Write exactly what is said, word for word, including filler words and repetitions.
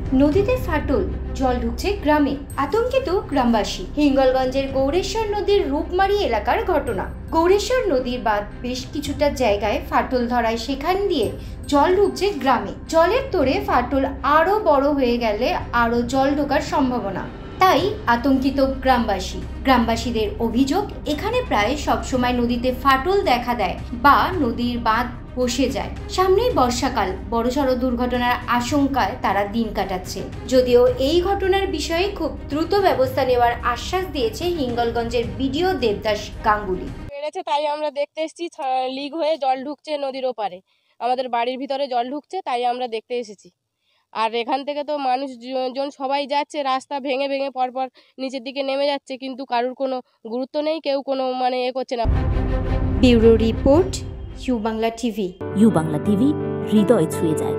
নদীতে ফাটল, জল ঢুকছে গ্রামে, আতঙ্কিত গ্রামবাসী। হিঙ্গলগঞ্জের গৌরেশ্বর নদীর রূপমারি এলাকার ঘটনা। গৌরেশ্বর নদীর বাঁধ বেশ কিছুটা জায়গায় ফাটল ধরায় সেখান দিয়ে জল ঢুকছে গ্রামে। জলের তোড়ে ফাটল আরো বড় হয়ে গেলে আরো জল ঢোকার সম্ভাবনা, তাই আতঙ্কিত গ্রামবাসী। গ্রামবাসীদের অভিযোগ, এখানে প্রায় সবসময় নদীতে ফাটল দেখা দেয় বা নদীর বাঁধ বসে যায়। সামনেই বর্ষাকাল, বড়সড় দুর্ঘটনার আশঙ্কায় তারা দিন কাটাচ্ছে। যদিও এই ঘটনার বিষয়ে খুব দ্রুত ব্যবস্থা নেওয়ার আশ্বাস দিয়েছে হিঙ্গলগঞ্জের বিডিও দেবদাস গাঙ্গুলি। বেড়েছে তাই আমরা দেখতে এসেছি, লিক হয়ে জল ঢুকছে নদীর ওপারে, আমাদের বাড়ির ভিতরে জল ঢুকছে, তাই আমরা দেখতে এসেছি। আর এখান থেকে তো মানুষজন সবাই যাচ্ছে, রাস্তা ভেঙে ভেঙে পরপর নিচের দিকে নেমে যাচ্ছে, কিন্তু কারুর কোনো গুরুত্ব নেই, কেউ কোনো মানে এ করছে না। Bureau report, U Bangla TV. U Bangla TV, হৃদয় ছুঁয়ে যায়।